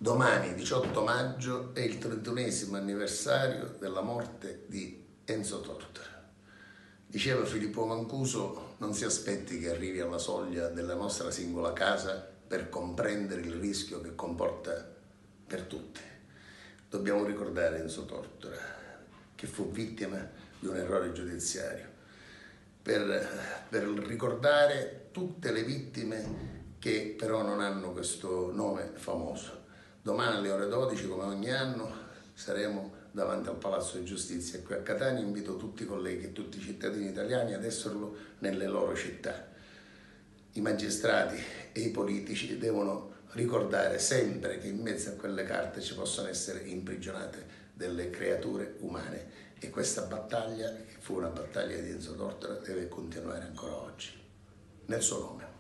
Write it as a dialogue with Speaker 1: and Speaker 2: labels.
Speaker 1: Domani, 18 maggio, è il 31esimo anniversario della morte di Enzo Tortora. Diceva Filippo Mancuso: non si aspetti che arrivi alla soglia della nostra singola casa per comprendere il rischio che comporta per tutti. Dobbiamo ricordare Enzo Tortora, che fu vittima di un errore giudiziario, per ricordare tutte le vittime che però non hanno questo nome famoso. Domani alle ore 12, come ogni anno, saremo davanti al Palazzo di Giustizia qui a Catania. Invito tutti i colleghi e tutti i cittadini italiani ad esserlo nelle loro città. I magistrati e i politici devono ricordare sempre che in mezzo a quelle carte ci possono essere imprigionate delle creature umane, e questa battaglia, che fu una battaglia di Enzo Tortora, deve continuare ancora oggi, nel suo nome.